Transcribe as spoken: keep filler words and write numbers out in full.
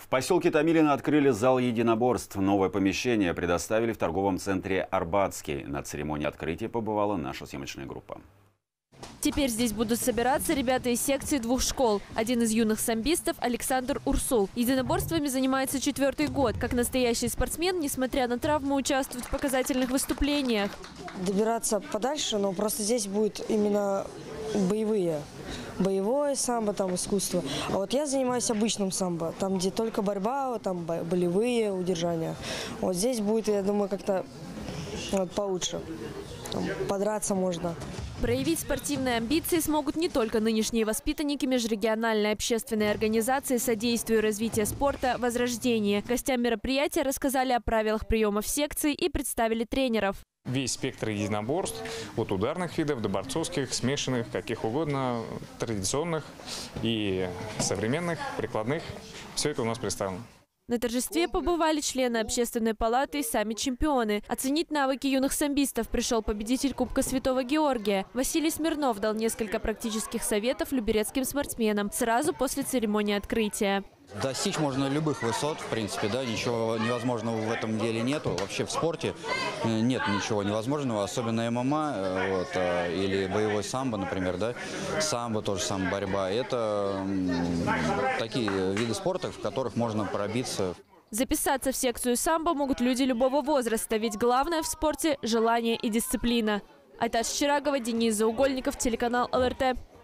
В поселке Томилино открыли зал единоборств. Новое помещение предоставили в торговом центре «Арбатский». На церемонии открытия побывала наша съемочная группа. Теперь здесь будут собираться ребята из секции двух школ. Один из юных самбистов – Александр Урсул. Единоборствами занимается четвертый год. Как настоящий спортсмен, несмотря на травму, участвует в показательных выступлениях. Добираться подальше, но просто здесь будет именно боевые. Боевое самбо, там искусство. А вот я занимаюсь обычным самбо, там где только борьба, там болевые удержания. Вот здесь будет, я думаю, как-то вот получше. Там подраться можно. Проявить спортивные амбиции смогут не только нынешние воспитанники межрегиональной общественной организации «Содействию развития спорта «Возрождение». Гостям мероприятия рассказали о правилах приемов секции и представили тренеров. Весь спектр единоборств, от ударных видов до борцовских, смешанных, каких угодно, традиционных и современных, прикладных. Все это у нас представлено. На торжестве побывали члены общественной палаты и сами чемпионы. Оценить навыки юных самбистов пришел победитель Кубка Святого Георгия. Василий Смирнов дал несколько практических советов люберецким спортсменам сразу после церемонии открытия. Достичь можно любых высот, в принципе, да, ничего невозможного в этом деле нету. Вообще в спорте нет ничего невозможного, особенно ММА вот, или боевой самбо, например, да, самбо тоже самая борьба. Это такие виды спорта, в которых можно пробиться. Записаться в секцию самбо могут люди любого возраста, ведь главное в спорте – желание и дисциплина. Айтас Чирагова, Денис Заугольников, телеканал эл эр тэ.